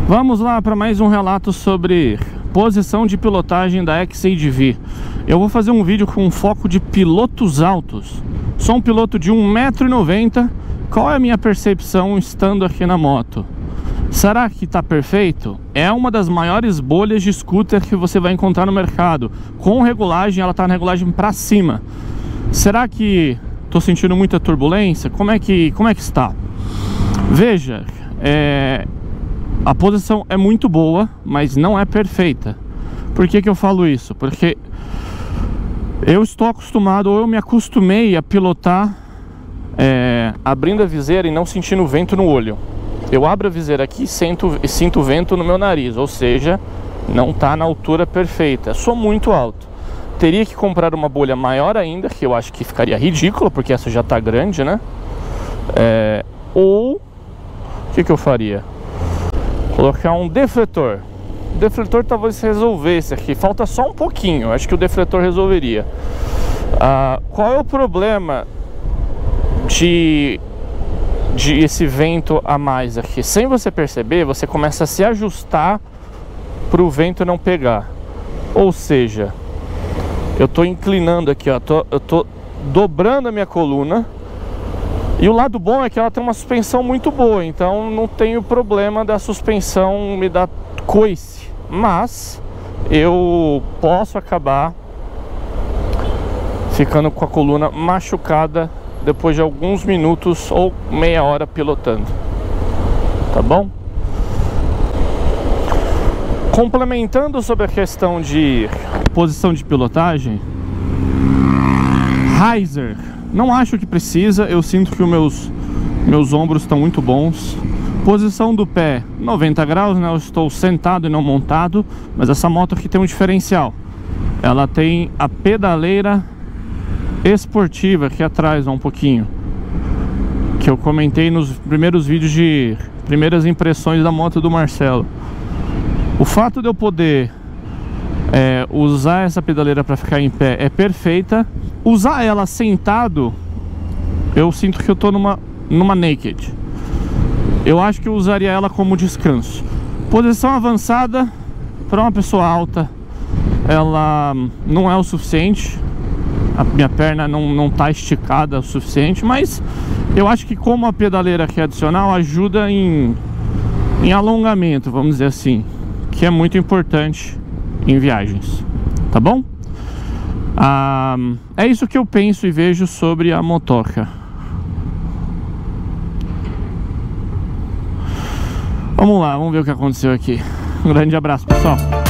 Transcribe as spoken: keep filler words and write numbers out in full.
Vamos lá para mais um relato sobre posição de pilotagem da X A D V. Eu vou fazer um vídeo com foco de pilotos altos. Sou um piloto de um metro e noventa. Qual é a minha percepção estando aqui na moto? Será que está perfeito? É uma das maiores bolhas de scooter que você vai encontrar no mercado. Com regulagem, ela está na regulagem para cima. Será que estou sentindo muita turbulência? Como é que, como é que está? Veja, é... a posição é muito boa, mas não é perfeita. Por que que eu falo isso? Porque eu estou acostumado, ou eu me acostumei a pilotar é, abrindo a viseira e não sentindo vento no olho. Eu abro a viseira aqui e sinto, e sinto vento no meu nariz, ou seja, não está na altura perfeita. Sou muito alto. Teria que comprar uma bolha maior ainda, que eu acho que ficaria ridículo, porque essa já está grande, né? É, ou o que que eu faria? Colocar um defletor. O defletor talvez resolvesse aqui. Falta só um pouquinho. Acho que o defletor resolveria. Ah, qual é o problema de, de esse vento a mais aqui? Sem você perceber, você começa a se ajustar para o vento não pegar. Ou seja, eu estou inclinando aqui, ó, tô, eu estou dobrando a minha coluna. E o lado bom é que ela tem uma suspensão muito boa, então não tenho problema da suspensão me dar coice. Mas eu posso acabar ficando com a coluna machucada depois de alguns minutos ou meia hora pilotando. Tá bom? Complementando sobre a questão de posição de pilotagem, riser. Não acho que precisa, eu sinto que os meus, meus ombros estão muito bons. Posição do pé, noventa graus, né? Eu estou sentado e não montado. Mas essa moto aqui tem um diferencial. Ela tem a pedaleira esportiva aqui atrás, ó, um pouquinho, que eu comentei nos primeiros vídeos de primeiras impressões da moto do Marcelo. O fato de eu poder é, usar essa pedaleira para ficar em pé é perfeita. Usar ela sentado, eu sinto que eu tô numa, numa naked. Eu acho que eu usaria ela como descanso. Posição avançada para uma pessoa alta, ela não é o suficiente. A minha perna não, não tá esticada o suficiente. Mas eu acho que como a pedaleira aqui adicional ajuda em, em alongamento, vamos dizer assim, que é muito importante em viagens. Tá bom? Ah, é isso que eu penso e vejo sobre a motoca. Vamos lá, vamos ver o que aconteceu aqui. Um grande abraço, pessoal.